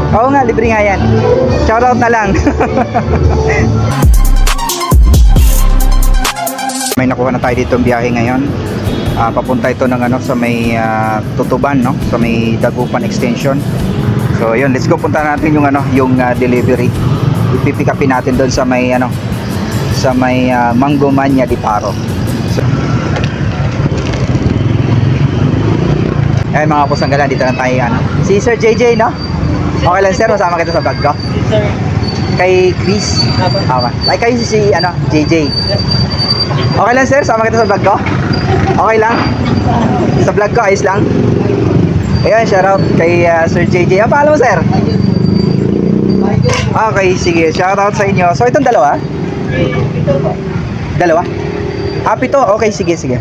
Oo nga, libre nga yan. Shoutout na lang. May nakuha na tayo dito biyahe ngayon. Papunta ito ng ano, sa may Tutuban, no? Sa may Dagupan Extension. So yun, let's go, punta natin yung ano, yung delivery. Ipipick upin natin doon sa may ano, sa may Mango Mania di Paro. So, ay mga pusanggalan, dito na tayo ano. Si Sir JJ, no? Okay lang sir, masama kita sa vlog ko. Sir. Kay Chris. Ay kayo si ano, JJ. Okay lang sir, sama kita sa vlog ko. Okay lang. Sa vlog ko, ayos lang. Ayan, shoutout kay Sir JJ. Ang paalam mo sir? Okay, sige. Shoutout sa inyo. So itong dalawa? Dalawa? Pito? Okay, sige, sige.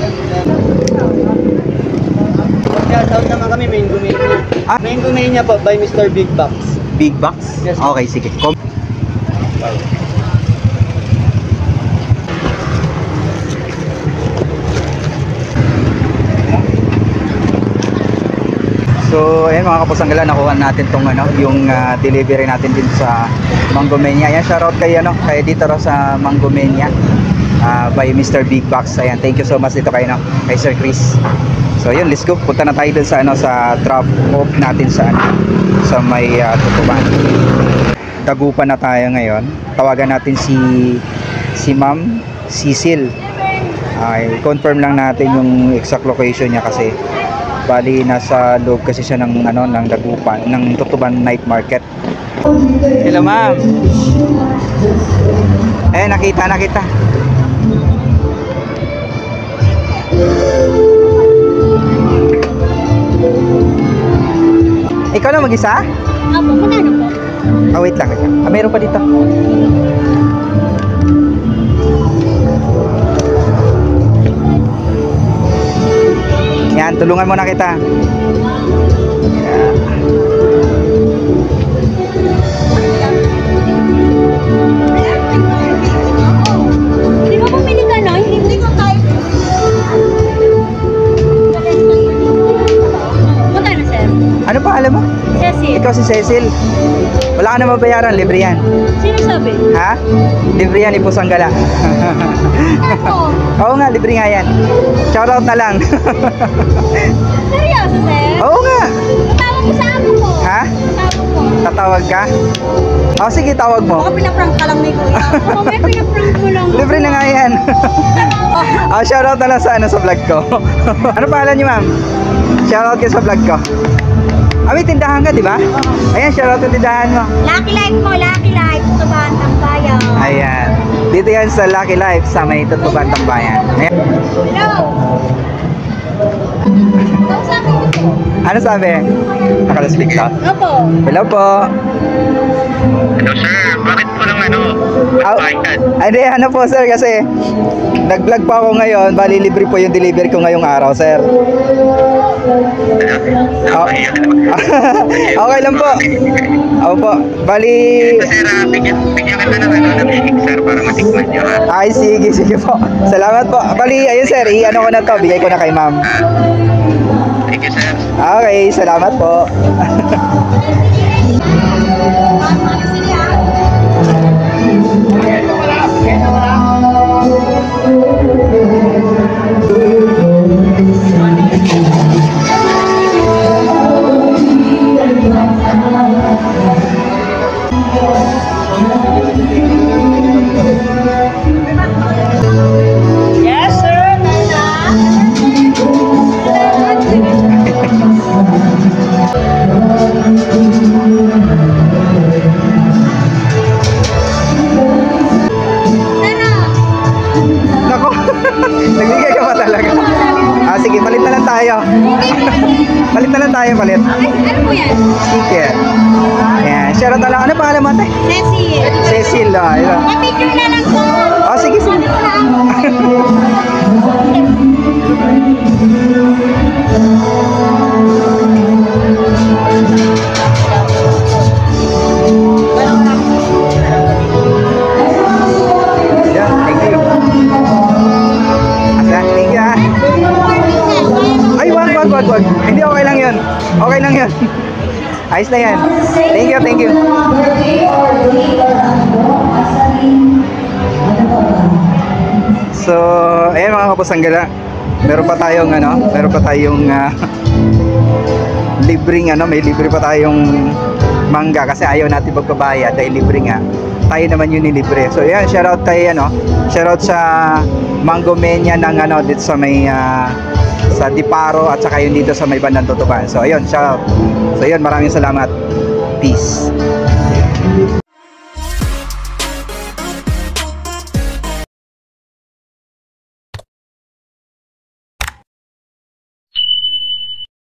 Shoutout naman kami, Mango Mania. Mango Mania po by Mr. Big Box. Big Box? Yes, okay, sige. So, ayan mga kapusanggalan, nakuha natin tong ano, yung delivery natin din sa Mango Mania. Ayan, shoutout kay ano, kay dito sa Mango Mania. By Mr. Big Box. Ayan, thank you so much dito kay no, kay Sir Chris. So, ayun, let's go. Punta na tayo dun sa ano, sa drop off natin sa ano, sa may Tutuban. Dagupan na tayo ngayon. Tawagan natin si Ma'am Cecil. Confirm lang natin yung exact location niya kasi bali nasa loob kasi siya ng ano, ng Dagupan, ng Tutuban Night Market. Hello ma'am. Nakita. Ikaw na mag-isa? Apo, magkano po? Wait lang. Meron pa dito. Yan, tulungan mo na kita. Di ba bumili ka na? Hindi ko type. Magkano, sir? Ano pa alam mo? Cecil. Ikaw si Cecil. Wala ka na mabayaran, libre yan. Sino sabi? Ha? Libre yan, Ipusanggala. Ako. Oo nga, libre nga yan. Shoutout na lang. Seryoso, sir? Oo nga. Tatawag mo sa amo ko. Ha? Tatawag ko. Tatawag ka? Sige, tawag mo. Baka pinaprank ka lang ni kuya. May pinaprank mo lang. Libre na nga yan. Shoutout na lang sa ano, sa vlog ko. Ano pangalan niyo, ma'am? Shoutout kayo sa vlog ko. May tindahan ka, di ba? Ayan, shoutout yung tindahan mo. Lucky Life mo, Lucky Life. Tutuban, Tambayan. Ayan. Dito yan sa Lucky Life sa may Tutuban, Tambayan. Ayan. Hello. Kausapin ko po. Ano sabi? Nakalaspeak ka? Opo. Hello po. Hello sir, bakit po lang ano? Hindi, ano po sir, kasi nag-vlog pa ako ngayon, bali libre po yung delivery ko ngayong araw, sir. Okay lang po. Opo, bali... Sir, bigyan ka na ng ano, ng shake sir, para matikman nyo ha. Ay, sige po. Salamat po. Bali, ayun sir, i-ano ko na to, bigay ko na kay ma'am. Thank you sir. Okay, salamat po. Yes, sir. Nako, nagbigay ka pa talaga. Sige, palit na lang tayo. Palit na lang tayo, palit. Ano po yan? Sige. Ayan, share na lang. Ano pangalan mo, ate? Cecil. Cecil, ito. Pa-picture na lang po. Sige. Yeah, thank you. Thank you, Ay, wag. Hindi, okay lang yun. Okay lang yun. Ayos na yan. Thank you, thank you. So, ayan mga kapusanggala. Meron pa tayong libreng may libre pa tayong mangga kasi ayaw natin magpabayad dahil libre nga. Tayo naman yun nilibre. So, ayan, shoutout sa Mango Mania ng dito sa may sa Diparo at saka yun dito sa may bandang Tutuban. So, ayun, shoutout. So, ayun, maraming salamat. Peace.